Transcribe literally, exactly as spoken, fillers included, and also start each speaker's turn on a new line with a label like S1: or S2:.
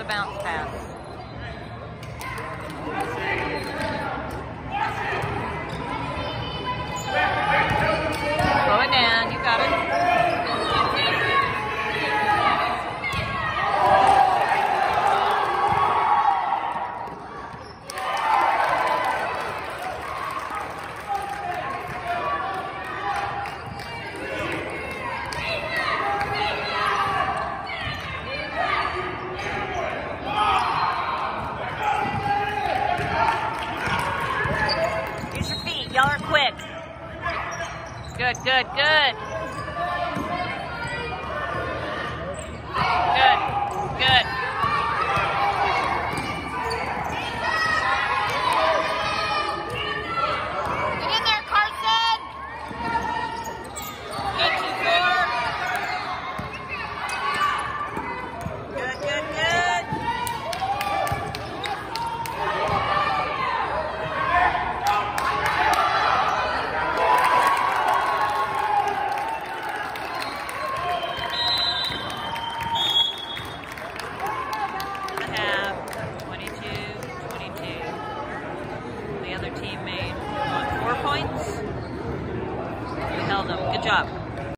S1: the bounce pass. Slow it down, you got it. Y'all are quick. Good, good, good. Good, good. Get in there, Carson. Eight, two, four. Good, good, good. The other team made, what, four points? We held them. Good job.